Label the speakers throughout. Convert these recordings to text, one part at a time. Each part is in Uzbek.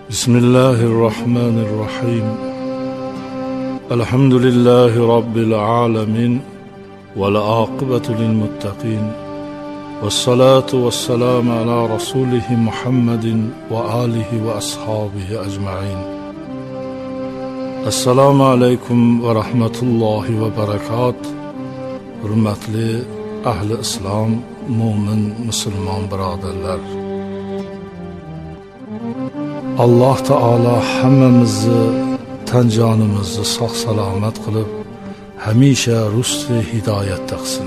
Speaker 1: بسم الله الرحمن الرحيم الحمد لله رب العالمين والعاقبة للمتقين والصلاة والسلام على رسوله محمد وآله وأصحابه أجمعين. السلام عليكم ورحمة الله وبركاته. Hürmetli ahli İslam, mümin, Müslüman birodarlar. Allah Taala hammamizni tan jonimizni sog' salomat qilib, hamisha rusli hidoyatda qilsin.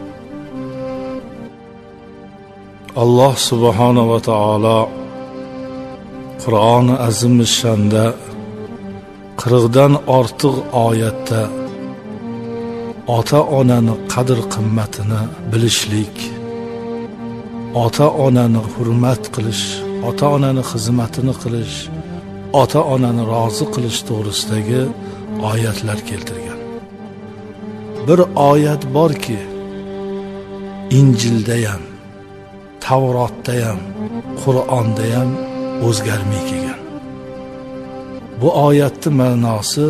Speaker 1: Allah subhanahu va taolo Qur'oni Azimishshanda 40dan ortiq oyatda ota-onani qadr-qimmatini bilishlik, ota-onani hurmat qilish, ota-onani xizmatini qilish, ota-onani rozi qilish to'g'risidagi oyatlar keltirgan. Bir oyat borki, Injilda ham, Tavrotda ham, Qur'onda ham o'zgarmay kelgan. Bu oyatning ma'nosi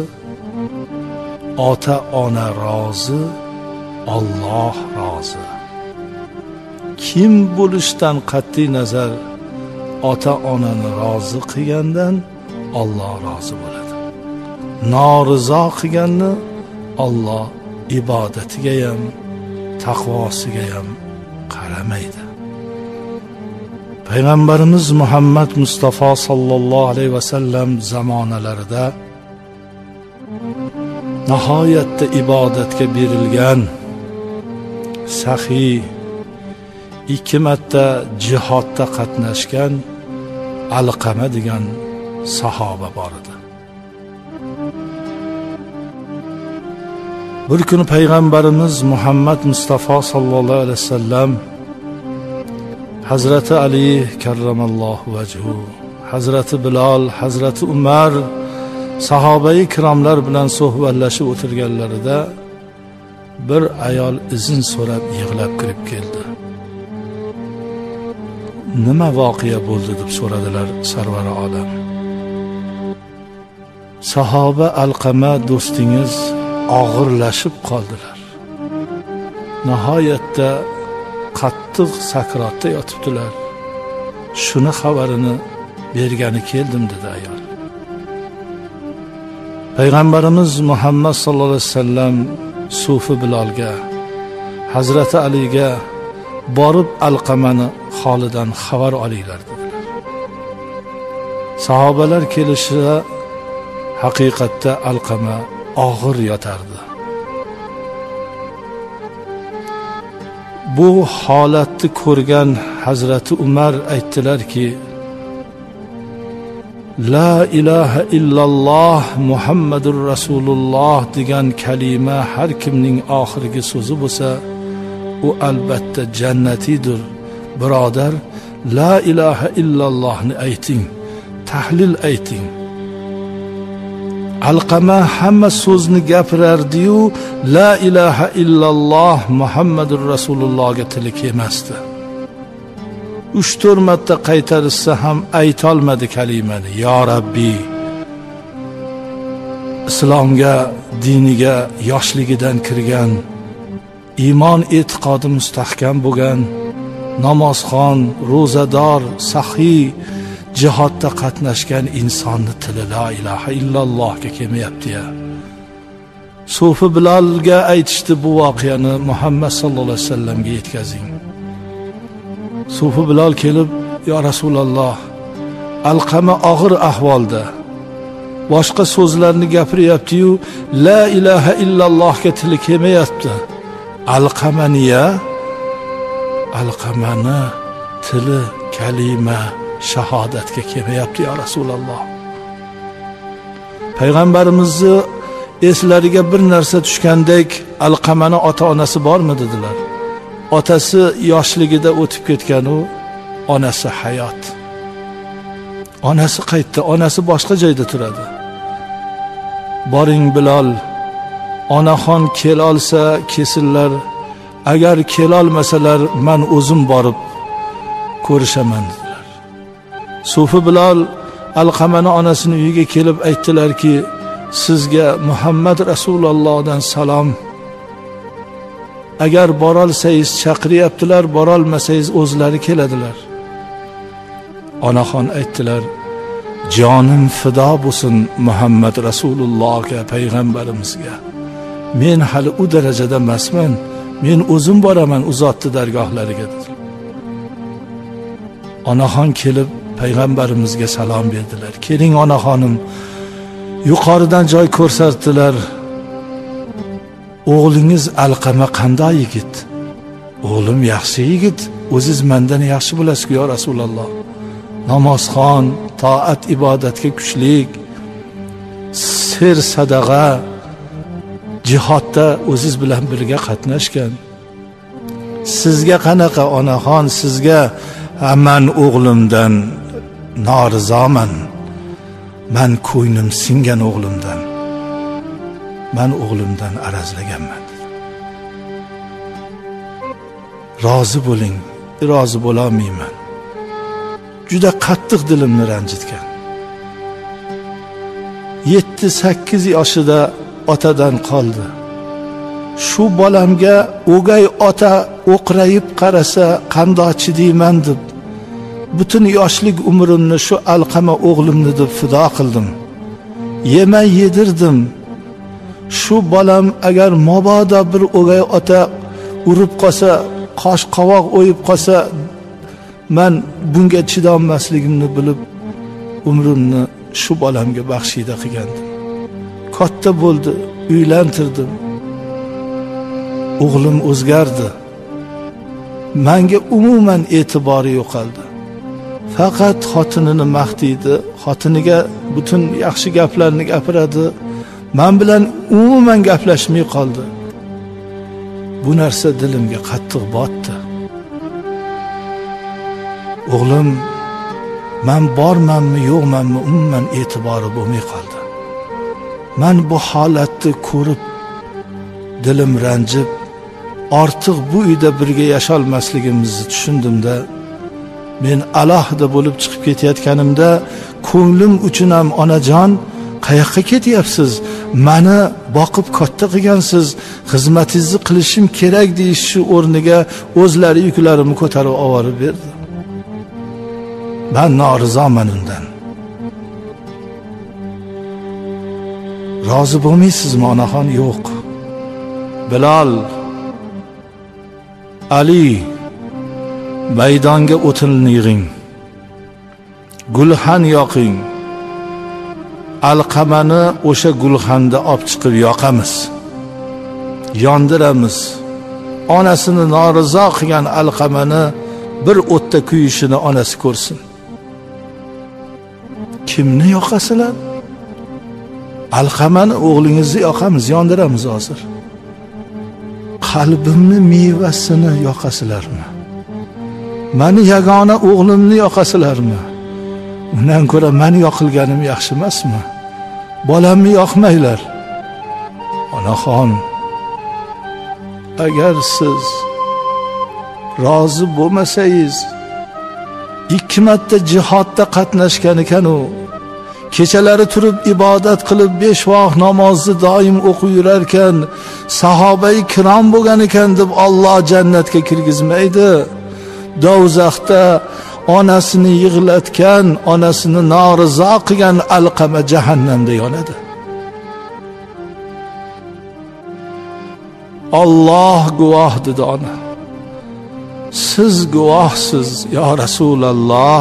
Speaker 1: ota-ona rozi, Alloh rozi. Kim bo'lishdan qat'iy nazar ota-onani rozi qilgandan Alloh rozi bo'ladi. Norizo qilganni Alloh ibodatiga ham, taqvosiga ham qaramaydi. Payg'ambarimiz Muhammad Mustafa sallallohu alayhi va sallam zamonalarida nihoyatda ibodatga berilgan, saxiy, 2 marta jihodda qatnashgan Alqama degan sahoba bor edi. Bir kuni payg'ambarimiz Muhammad Mustafa sallallohu alayhi vasallam Hazrati Ali karramallohu vajhu, Hazrati Bilal, Hazrati Umar sahobai kiromlar bilan suhbatlashib o'tirganlarida bir ayol izin so'rab yig'lab kirib keldi. Nima voqea bo'ldi deb so'radilar sarvari olam. Sahoba Alqama do'stingiz og'irlashib qoldilar. Nihoyatda qattiq sakratda yotibdilar. Shuni xabarini bergani keldim dedi ayol. Payg'ambarimiz Muhammad sallallohu alayhi vasallam Sufi Bilolga, Hazrati Aliga borib Alqamani holidan xabar olinglar dedilar. Sahobalar kelishida haqiqatda Alqama og'ir yotardi. Bu holatni ko'rgan Hazrati Umar aytdilarki, La ilaha illalloh Muhammadur Rasululloh degan kalima har kimning oxirgi so'zi bo'lsa, u albatta jannatidir. Birodar, la ilaha illallohni ayting, tahlil ayting. Alqama hamma so'zni gapirardi-yu, la ilaha illalloh Muhammadur Rasulullohga tili kelmasdi. 3-4 marta qaytarsa ham aytolmadi kalimani. Ya Rabbi, islomga, diniga yoshligidan kirgan, iymon e'tiqodi mustahkam bo'lgan, namozxon, ro'zador, saxiy, jihodda qatnashgan insonni tili la ilaha illallohga kelmayapti-ya. Sufi Bilolga aytishdi bu voqeani Muhammad sallallohu alayhi vasallamga yetkazing. Sufi Bilol kelib, ya Rasululloh, Alqama og'ir ahvolda, boshqa so'zlarni gapiryapti-yu, la ilaha illallohga tili kelmayapti. Alqamaniya, Alqamani tili kalima shahodatga kelmayapti ya Rasululloh. Payg'ambarimizni eslariga bir narsa tushgandek, Alqamani ota-onasi bormi dedilar. Otasi yoshligida o'tib ketgan-u, onasi hayot. Onasi qaytdi, onasi boshqa joyda turadi. Boring Bilol, onaxon kel olsa kesillar, agar kel olmasalar men o'zim borib ko'rishaman dedilar. Sufi Bilol Alqamani onasini uyiga kelib aytdilarki, sizga Muhammad Rasulullohdan salom. Agar borolsangiz chaqiryaptilar, borolmasangiz o'zlari keladilar. Onaxon aytdilar, jonim fido bo'lsin Muhammad Rasulullohga, payg'ambarimizga. Men hali u darajada emasman. Men o'zim boraman u zotning dargohlariga dedi. Onaxon kelib payg'ambarimizga salom berdilar. Keling onaxonim, yuqoridan joy ko'rsatdilar. O'g'lingiz Alqama qanday yigit? O'g'lim yaxshi yigit, o'ziz mendan yaxshi bilasiz ya Rasululloh. Namozxon, toat ibodatga kuchlik, sir sadaqa, jihodda o'ziz bilan birga qatnashgan. Sizga qanaqa onaxon? Sizga man o'g'limdan norizoman. Man ko'nglim singan o'g'limdan. Man o'g'limdan arazlaganman. Rozi bo'ling, rozi bo'la olmayman. Juda qattiq dilimni ranjitgan. 7-8 yoshida otadan qoldi. Shu bolamga o'gay ota o'qrayib qarasa qandoq chidayman deb butun yoshlik umrimni shu Alqama o'g'limni deb fido qildim. Yemay yedirdim. Shu bolam agar mabodo bir o'gay ota urib qolsa, qosh qovoq o'yib qolsa, men bunga chidolmasligimni bilib umrimni shu bolamga baxshida qilgandim. Katta bo'ldi, uylantirdim. O'g'lim o'zgardi. Menga umuman e'tibori yo'qoldi. Faqat xotinini maqtaydi, xotiniga butun yaxshi gaplarni gapiradi. Men bilan umuman gaplashmay qoldi. Bu narsa dilimga qattiq botdi. O'g'lim, men bormanmi, yo'qmanmi, umuman e'tibori bo'lmay qoldi. Men bu holatni ko'rib dilim ranjib, ortiq bu uyda birga yasholmasligimizni tushundimda, men alohida bo'lib chiqib ketayotganimda ko'nglim uchun ham onajon, qayoqqa ketyapsiz? Meni boqib katta qilgansiz, xizmatingizni qilishim kerak deyish shu o'rniga o'zlari yuklarimni ko'tarib olib berdi. Men norizoman undan. Rozi bo'lmaysizmi onaxon? Yo'q. Bilal, Ali, maydonga o'tinni yig'ing. Gulxan yoqing. Alqamani o'sha gulxanda olib chiqib yoqamiz. Yondiramiz. Onasini norizo qilgan Alqamani bir o'tda kuyishini onasi ko'rsin. Kimni yoqasizlar? Alqamani o'g'lingizni yoqamiz, yondiramiz hozir. Qalbimni mevasini yoqasizlarmi? Meni yagona o'g'limni yoqasizlarmi? Undan ko'ra meni yoqilganim yaxshi emasmi? Bolamni yoqmanglar. Onaxon, agar siz rozi bo'lmasangiz, 2 marta jihodda qatnashgan ekan u. Kechalari turib ibodat qilib 5 vaqt namozni doim o'qib yurar ekan, sahobai kirom bo'lgan ekan deb Alloh jannatga kirgizmaydi. Do'zaxda onasini yig'latgan, onasini norizo qilgan Alqama jahannamda yonadi. Alloh guvoh dedi ona. Siz guvohsiz ya Rasululloh.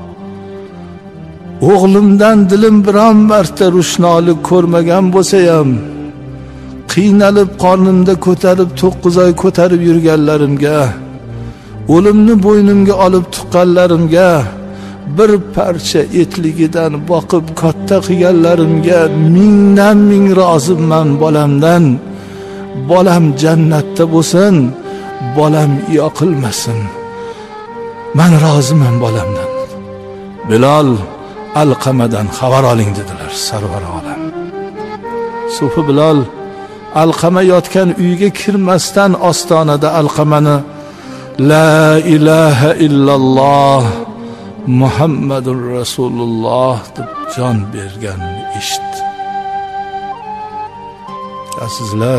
Speaker 1: O'g'limdan dilim biron marta rushnolik ko'rmagan bo'lsa ham, qiynalib qornimda ko'tarib 9 oy ko'tarib yurganlarimga, o'limni bo'ynimga olib tuqqanlarimga, bir parcha etligidan boqib katta qilganlarimga mingdan ming roziman bolamdan. Bolam jannatda bo'lsin, bolam yoqilmasin. Men roziman bolamdan. Bilal, Alqamadan xabar oling dedilar sarvar olam. Sufi Bilal Alqama yotgan uyga kirmasdan ostonada Alqamani La ilaha illalloh Muhammadur Rasululloh deb jon berganini eshit. Azizlar,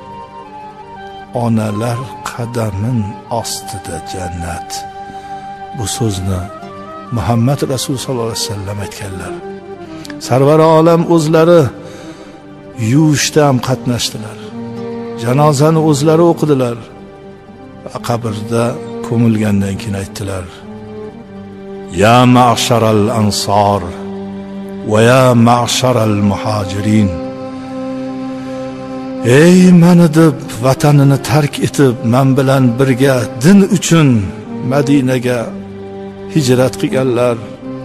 Speaker 1: onalar qadamin ostida jannat. Bu so'zni Muhammad Rasul sallallohu alayhi vasallam aytganlar. Sarvar olam o'zlari yuvishda ham qatnashdilar. Janozani o'zlari o'qidilar. Va qabrda ko'milgandan keyin aytdilar: Ya ma'sharal ansor va ya ma'sharal muhajirin. Ey meni deb vatanini tark etib, men bilan birga din uchun Madinaga hijrat qilganlar,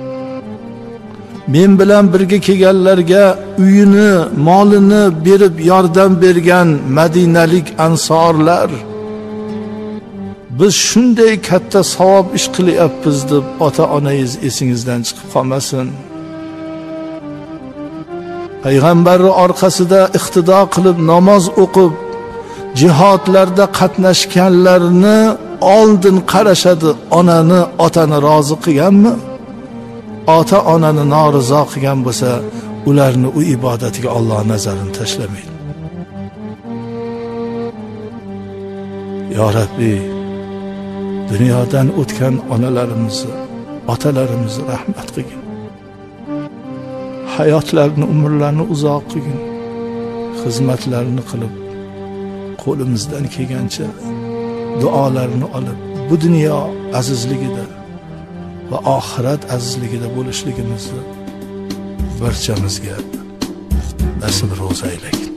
Speaker 1: men bilan birga kelganlarga uyini, molini berib yordam bergan madinalik ansorlar, biz shunday katta savob ish qilyapmiz deb ota-onangiz esingizdan chiqib qolmasin. Payg'ambarning orqasida iqtido qilib namoz o'qib, jihodlarda qatnashganlarni oldin qarashadi. Onani, otani rozi qilganmi? Ota-onani norizo qilgan bo'lsa, ularni u ibodatiga Alloh nazarini tashlamaydi. Ya Rabbi, dunyodan o'tgan onalarimizni, otalarimizni rahmat qilgin. Hayotlarini, umrlarini uzoq qilgin. Xizmatlarini qilib, qo'limizdan kelgancha duolarini olib, bu dunyo azizligida va oxirat azizligida bo'lishligimizni barchamizga nasib ro'za aylasin.